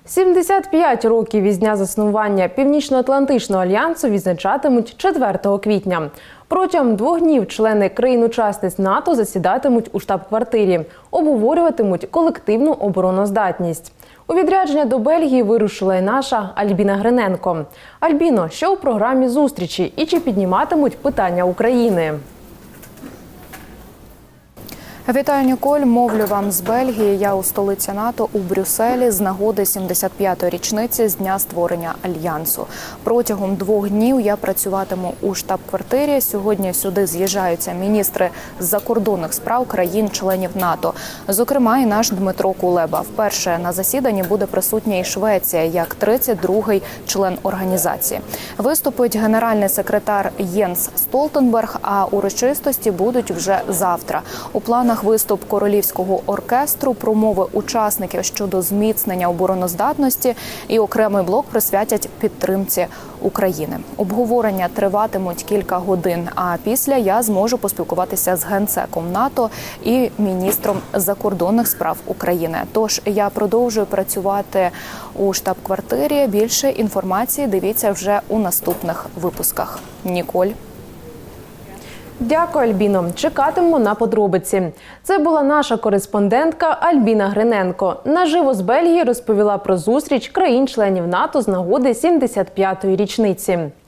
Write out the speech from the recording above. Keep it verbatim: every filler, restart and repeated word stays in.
сімдесят п'ять років із дня заснування Північно-Атлантичного альянсу відзначатимуть четвертого квітня. Протягом двох днів члени країн-учасниць НАТО засідатимуть у штаб-квартирі, обговорюватимуть колективну обороноздатність. У відрядження до Бельгії вирушила і наша Альбіна Гриненко. Альбіно, що у програмі зустрічі і чи підніматимуть питання України? Вітаю, Ніколь. Мовлю вам з Бельгії. Я у столиці НАТО у Брюсселі з нагоди сімдесят п'ятої річниці з дня створення Альянсу. Протягом двох днів я працюватиму у штаб-квартирі. Сьогодні сюди з'їжджаються міністри закордонних справ країн-членів НАТО. Зокрема, і наш Дмитро Кулеба. Вперше на засіданні буде присутня і Швеція, як тридцять другий член організації. Виступить генеральний секретар Єнс Столтенберг, а урочистості будуть вже завтра. У планах виступ королівського оркестру, промови учасників щодо зміцнення обороноздатності і окремий блок присвятять підтримці України. Обговорення триватимуть кілька годин, а після я зможу поспілкуватися з генсеком НАТО і міністром закордонних справ України. Тож я продовжую працювати у штаб-квартирі. Більше інформації дивіться вже у наступних випусках. Ніколь. Дякую, Альбіно. Чекатимемо на подробиці. Це була наша кореспондентка Альбіна Гриненко. Наживо з Бельгії розповіла про зустріч країн-членів НАТО з нагоди сімдесят п'ятої річниці.